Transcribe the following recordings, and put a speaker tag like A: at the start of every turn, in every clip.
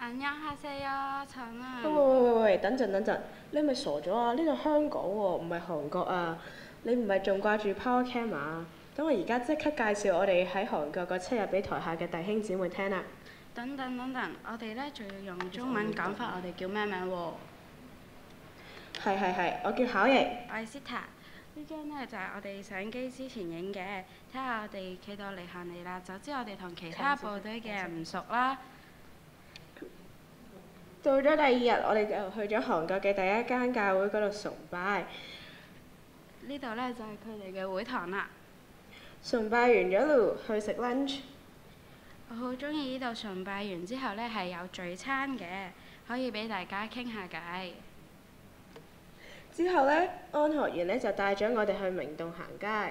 A: 안녕하세요，陳啊。
B: 喂，等陣，你係咪傻咗啊？呢度香港喎，唔係韓國啊！你唔係仲掛住 PowerCam 啊？等我而家即刻介紹我哋喺韓國個7日俾台下嘅弟兄姊妹聽啦。
A: 等等，我哋咧仲要用中文講翻我哋叫咩名喎？
B: 係，我叫巧瑩。
A: 我係 Sita。呢張咧就係我哋上機之前影嘅，睇下我哋企到離行嚟啦，就知我哋同其他部隊嘅人唔熟啦。
B: 到咗第2日，我哋就去咗韓國嘅第一間教會嗰度崇拜。
A: 呢度咧就係佢哋嘅會堂啦。
B: 崇拜完咗咯，去食 lunch。
A: 我好中意呢度崇拜完之後咧係有聚餐嘅，可以俾大家傾下偈。
B: 之後呢，安學員呢就帶咗我哋去明洞行街。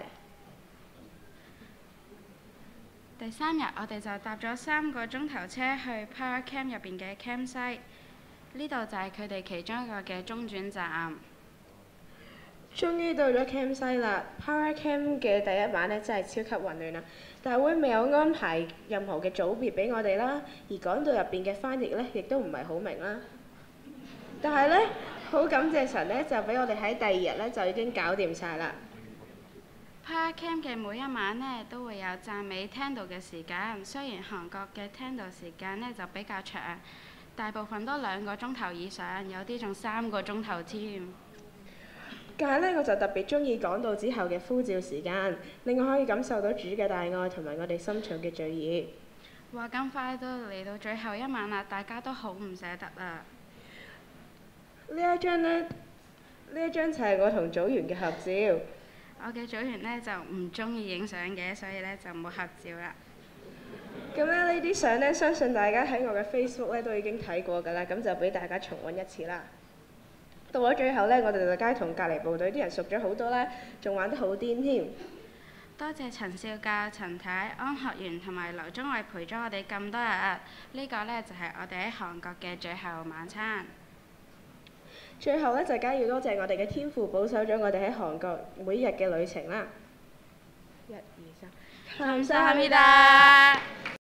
A: 第3日，我哋就搭咗3個鐘頭車去 PowerCam 入邊嘅 campsite， 呢度就係佢哋其中一個嘅中轉站。
B: 終於到咗 campsite 啦 ！PowerCam 嘅第一晚呢真係超級混亂啦，大會未有安排任何嘅組別俾我哋啦，而講道入邊嘅翻譯呢亦都唔係好明啦。但係呢，好感謝神呢，就俾我哋喺第2日呢就已經搞掂晒啦。
A: PowerCam 嘅每一晚呢都會有讚美聽道嘅時間，雖然韓國嘅聽道時間呢就比較長，大部分都2個鐘頭以上，有啲仲3個鐘頭添。
B: 但係呢，我就特別中意講道之後嘅呼召時間，令我可以感受到主嘅大愛同埋我哋心腸嘅罪孽。
A: 話咁快都嚟到最後一晚啦，大家都好唔捨得啊！
B: 呢一張就係我同組員嘅合照。
A: 我嘅組員呢就唔中意影相嘅，所以呢就冇合照啦。
B: 咁呢啲相呢，相信大家喺我嘅 Facebook 呢都已經睇過㗎啦，咁就俾大家重溫一次啦。到咗最後呢，我哋就梗係同隔離部隊啲人熟咗好多啦，仲玩得好癲添。
A: 多謝陳少教、陳太、安學員同埋劉宗偉陪咗我哋咁多日，呢個呢就係我哋喺韓國嘅最後晚餐。
B: 最後呢，就梗係要多謝我哋嘅天父保守咗我哋喺韓國每日嘅旅程啦。1、2、3，
A: 감사합니다。